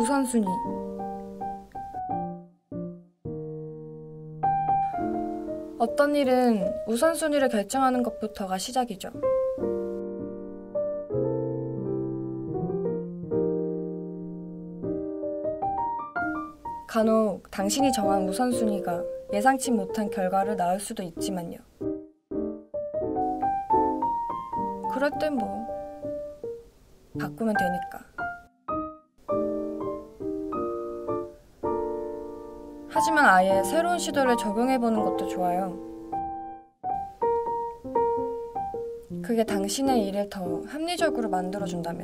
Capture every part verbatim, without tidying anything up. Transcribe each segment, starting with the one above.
우선순위. 어떤 일은 우선순위를 결정하는 것부터가 시작이죠. 간혹 당신이 정한 우선순위가 예상치 못한 결과를 낳을 수도 있지만요. 그럴 땐 뭐 바꾸면 되니까. 하지만 아예 새로운 시도를 적용해보는 것도 좋아요. 그게 당신의 일을 더 합리적으로 만들어준다면.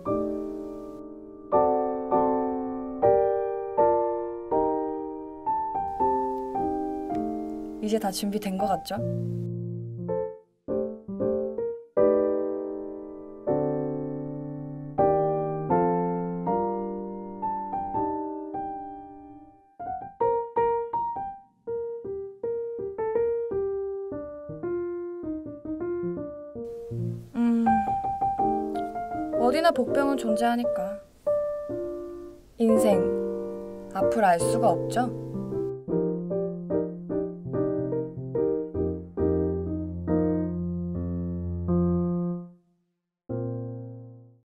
이제 다 준비된 것 같죠? 음, 어디나 복병은 존재하니까. 인생, 앞을 알 수가 없죠?